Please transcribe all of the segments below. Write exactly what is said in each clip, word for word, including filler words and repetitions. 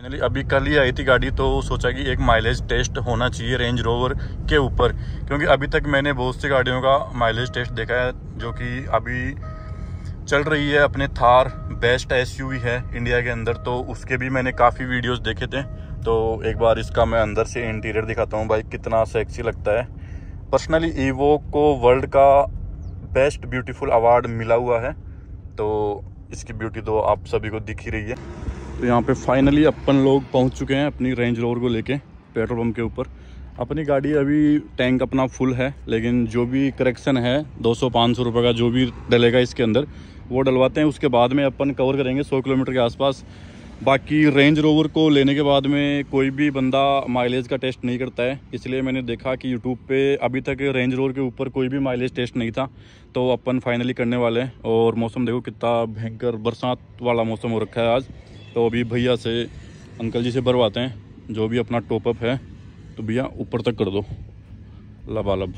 Finally अभी कल ही आई थी गाड़ी, तो सोचा कि एक माइलेज टेस्ट होना चाहिए रेंज रोवर के ऊपर, क्योंकि अभी तक मैंने बहुत सी गाड़ियों का माइलेज टेस्ट देखा है जो कि अभी चल रही है। अपने थार बेस्ट एसयूवी है इंडिया के अंदर, तो उसके भी मैंने काफ़ी वीडियोस देखे थे। तो एक बार इसका मैं अंदर से इंटीरियर दिखाता हूँ भाई, कितना सेक्सी लगता है। पर्सनली इवोक को वर्ल्ड का बेस्ट ब्यूटीफुल अवार्ड मिला हुआ है, तो इसकी ब्यूटी तो आप सभी को दिख ही रही है। तो यहाँ पे फाइनली अपन लोग पहुँच चुके हैं अपनी रेंज रोवर को लेके पेट्रोल पंप के ऊपर। अपनी गाड़ी अभी टैंक अपना फुल है, लेकिन जो भी करेक्शन है दो सौ पाँच सौ रुपये का जो भी डलेगा इसके अंदर वो डलवाते हैं। उसके बाद में अपन कवर करेंगे सौ किलोमीटर के आसपास। बाकी रेंज रोवर को लेने के बाद में कोई भी बंदा माइलेज का टेस्ट नहीं करता है, इसलिए मैंने देखा कि यूट्यूब पे अभी तक रेंज रोवर के ऊपर कोई भी माइलेज टेस्ट नहीं था, तो अपन फाइनली करने वाले हैं। और मौसम देखो कितना भयंकर बरसात वाला मौसम हो रखा है आज। तो अभी भैया से अंकल जी से भरवाते हैं जो भी अपना टॉपअप है। तो भैया ऊपर तक कर दो लबालब।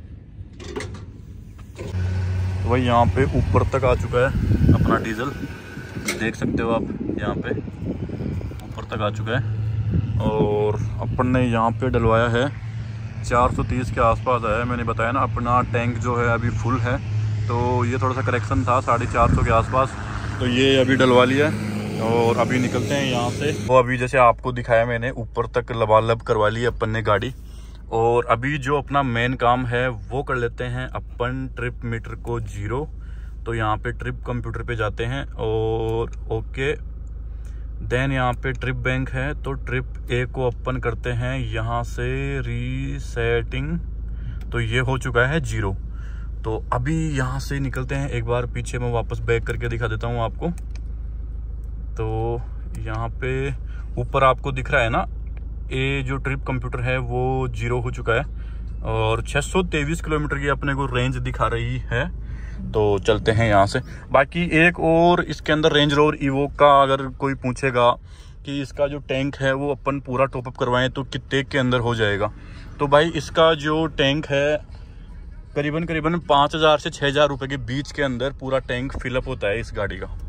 तो भाई यहाँ पे ऊपर तक आ चुका है अपना डीजल, देख सकते हो आप यहाँ पे ऊपर तक आ चुका है। और अपन ने यहाँ पे डलवाया है चार सौ तीस के आसपास आया है। मैंने बताया ना अपना टैंक जो है अभी फुल है, तो ये थोड़ा सा करेक्शन था साढ़े चार सौ के आसपास, तो ये अभी डलवा लिया है। और अभी निकलते हैं यहाँ से। वो अभी जैसे आपको दिखाया मैंने ऊपर तक लबालब करवा ली अपन ने गाड़ी। और अभी जो अपना मेन काम है वो कर लेते हैं अपन, ट्रिप मीटर को जीरो। तो यहाँ पे ट्रिप कंप्यूटर पे जाते हैं और ओके देन यहाँ पे ट्रिप बैंक है, तो ट्रिप ए को अपन करते हैं यहाँ से रीसेटिंग। तो ये हो चुका है जीरो। तो अभी यहाँ से निकलते हैं। एक बार पीछे मैं वापस बैक करके दिखा देता हूँ आपको। तो यहाँ पे ऊपर आपको दिख रहा है ना, ए जो ट्रिप कंप्यूटर है वो जीरो हो चुका है और छह सौ तेईस किलोमीटर की अपने को रेंज दिखा रही है। तो चलते हैं यहाँ से। बाकी एक और इसके अंदर रेंज रोवर इवोक का अगर कोई पूछेगा कि इसका जो टैंक है वो अपन पूरा टॉपअप करवाएं तो कितने के अंदर हो जाएगा, तो भाई इसका जो टैंक है करीबन करीबन पाँच हज़ार से छः हज़ार रुपये के बीच के अंदर पूरा टैंक फिलअप होता है इस गाड़ी का।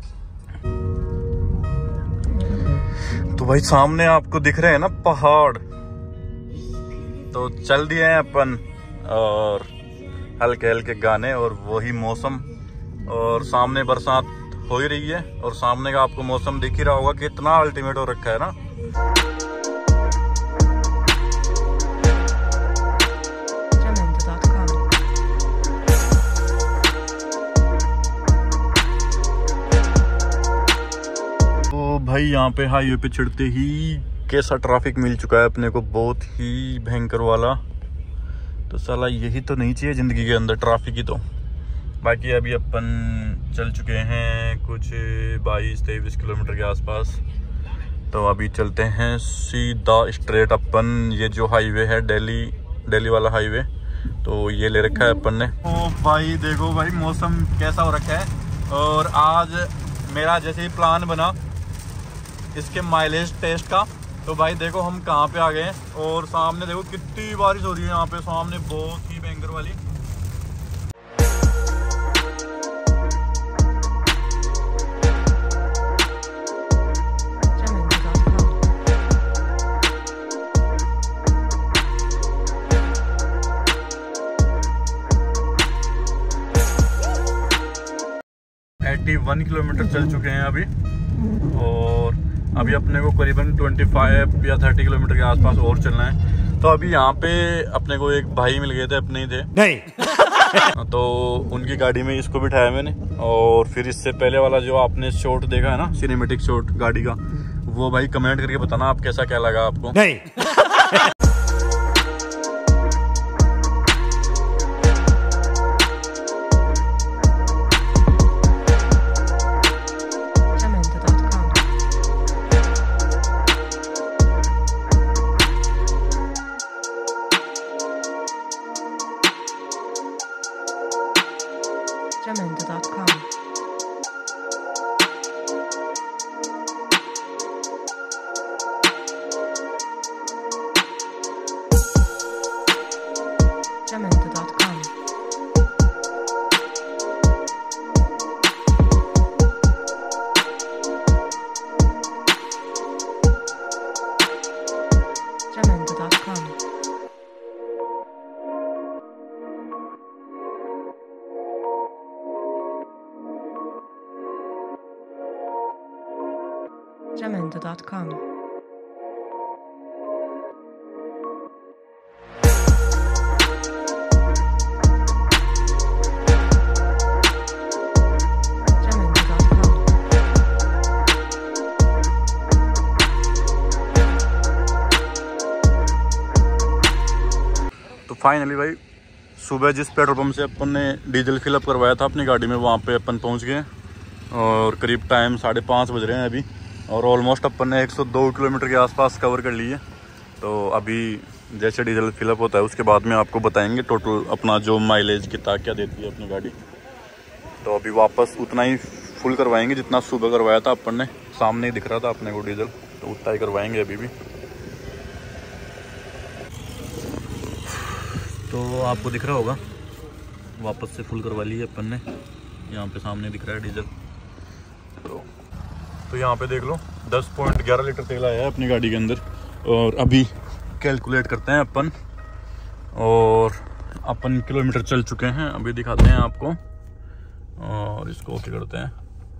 तो भाई सामने आपको दिख रहे हैं ना पहाड़, तो चल दिए हैं अपन और हल्के हल्के गाने और वही मौसम। और सामने बरसात हो ही रही है और सामने का आपको मौसम दिख ही रहा होगा कितना अल्टीमेट हो रखा है ना। तो भाई यहाँ पे हाईवे पे चढ़ते ही कैसा ट्रैफिक मिल चुका है अपने को, बहुत ही भयंकर वाला। तो साला यही तो नहीं चाहिए ज़िंदगी के अंदर, ट्रैफिक ही तो। बाकी अभी अपन चल चुके हैं कुछ बाईस तेईस किलोमीटर के आसपास। तो अभी चलते हैं सीधा स्ट्रेट अपन, ये जो हाईवे है दिल्ली दिल्ली वाला हाईवे, तो ये ले रखा है अपन ने। ओ भाई देखो भाई मौसम कैसा हो रखा है। और आज मेरा जैसे ही प्लान बना इसके माइलेज टेस्ट का, तो भाई देखो हम कहाँ पे आ गए हैं और सामने देखो कितनी बारिश हो रही है यहाँ पे, सामने बहुत ही भयंकर वाली। इक्यासी किलोमीटर चल चुके हैं अभी और अभी अपने को करीबन पच्चीस या तीस किलोमीटर के आसपास और चलना है। तो अभी यहाँ पे अपने को एक भाई मिल गए थे, अपने ही थे नहीं तो उनकी गाड़ी में इसको बिठाया मैंने। और फिर इससे पहले वाला जो आपने शॉट देखा है ना, सिनेमेटिक शॉट गाड़ी का, वो भाई कमेंट करके बताना आप कैसा क्या लगा आपको। नहीं jamendo dot com jamendo dot com. तो फाइनली भाई सुबह जिस पेट्रोल पंप से अपन ने डीजल फिलअप करवाया था अपनी गाड़ी में, वहाँ पे अपन पहुँच गए और करीब टाइम साढ़े पाँच बज रहे हैं अभी। और ऑलमोस्ट अपन ने एक सौ दो किलोमीटर के आसपास कवर कर लिए। तो अभी जैसे डीजल फिलअप होता है उसके बाद में आपको बताएंगे टोटल अपना जो माइलेज कितना क्या देती है अपनी गाड़ी। तो अभी वापस उतना ही फुल करवाएंगे जितना सुबह करवाया था अपन ने। सामने ही दिख रहा था अपने को डीजल, तो उतना ही करवाएंगे अभी भी। तो आपको दिख रहा होगा वापस से फुल करवा ली है अपन ने। यहाँ पे सामने दिख रहा है डीजल। तो तो यहाँ पे देख लो दस पॉइंट ग्यारह लीटर तेल आया है अपनी गाड़ी के अंदर। और अभी कैलकुलेट करते हैं अपन, और अपन किलोमीटर चल चुके हैं अभी दिखाते हैं आपको। और इसको ओके करते हैं।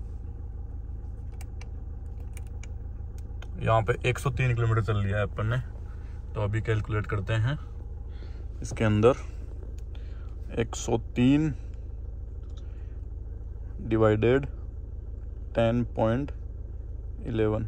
यहाँ पे एक सौ तीन किलोमीटर चल लिया है अपन ने। तो अभी कैलकुलेट करते हैं इसके अंदर। एक सौ तीन डिवाइडेड टेन पॉइंट इलेवन,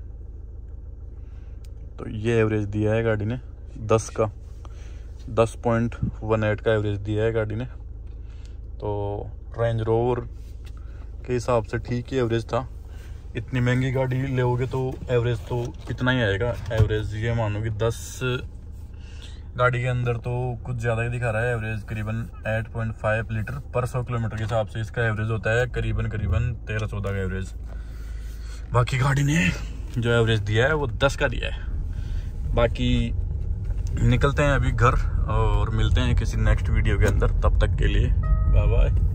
तो ये एवरेज दिया है गाड़ी ने दस का, दस पॉइंट वन एट का एवरेज दिया है गाड़ी ने। तो रेंज रोवर के हिसाब से ठीक ही एवरेज था। इतनी महंगी गाड़ी लोगे तो एवरेज तो इतना ही आएगा। एवरेज ये मानो कि दस गाड़ी के अंदर तो कुछ ज़्यादा ही दिखा रहा है एवरेज। करीबन आठ पॉइंट पाँच लीटर पर सौ किलोमीटर के हिसाब से इसका एवरेज होता है, करीबन करीबन तेरह चौदह का एवरेज। बाकी गाड़ी ने जो एवरेज दिया है वो दस का दिया है। बाकी निकलते हैं अभी घर और मिलते हैं किसी नेक्स्ट वीडियो के अंदर। तब तक के लिए बाय बाय।